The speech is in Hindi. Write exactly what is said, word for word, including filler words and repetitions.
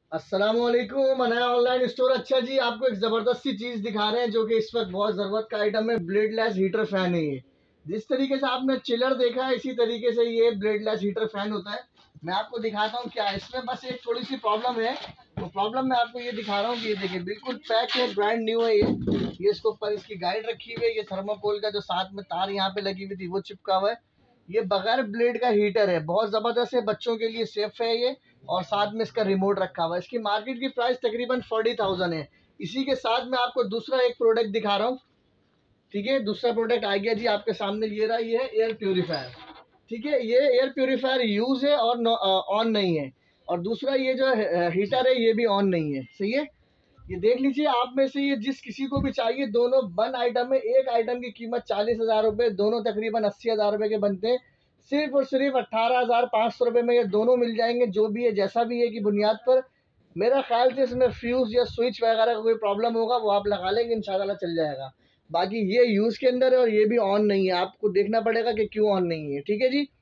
अस्सलामुअलैकुम। नया ऑनलाइन स्टोर। अच्छा जी, आपको एक ज़बरदस्त सी चीज़ दिखा रहे हैं जो कि इस वक्त बहुत ज़रूरत का आइटम है। ब्लेडलेस हीटर फैन है ये। जिस तरीके से आपने चिलर देखा है इसी तरीके से ये ब्लेडलेस हीटर फैन होता है। मैं आपको दिखाता हूँ क्या है इसमें। बस एक थोड़ी सी प्रॉब्लम है, तो प्रॉब्लम मैं आपको ये दिखा रहा हूँ कि ये देखिए बिल्कुल पैक है, ब्रांड न्यू है ये ये इसके ऊपर इसकी गाइड रखी हुई है। ये थर्माकोल का जो साथ में तार यहाँ पे लगी हुई थी वो चिपका हुआ है। ये बगैर ब्लेड का हीटर है, बहुत ज़बरदस्त है, बच्चों के लिए सेफ है ये। और साथ में इसका रिमोट रखा हुआ है। इसकी मार्केट की प्राइस तकरीबन फोर्टी थाउजेंड है। इसी के साथ में आपको दूसरा एक प्रोडक्ट दिखा रहा हूँ। ठीक है, दूसरा प्रोडक्ट आ गया जी आपके सामने। ये रहा, ये है एयर प्योरीफायर। ठीक है, ये एयर प्योरीफायर यूज है और ऑन नहीं है। और दूसरा ये जो हीटर है ये भी ऑन नहीं है। सही है, ये देख लीजिए। आप में से ये जिस किसी को भी चाहिए, दोनों वन आइटम है। एक आइटम की कीमत चालीस हजार रुपये, दोनों तकरीबन अस्सी हजार रुपये के बनते हैं। सिर्फ और सिर्फ अट्ठारह हजार पाँच सौ रुपये में ये दोनों मिल जाएंगे। जो भी है जैसा भी है की बुनियाद पर मेरा ख्याल से इसमें फ्यूज या स्विच वगैरह का कोई प्रॉब्लम होगा, वो आप लगा लेंगे, इंशाल्लाह चल जाएगा। बाकी ये यूज़ के अंदर है और ये भी ऑन नहीं है। आपको देखना पड़ेगा कि क्यों ऑन नहीं है। ठीक है जी।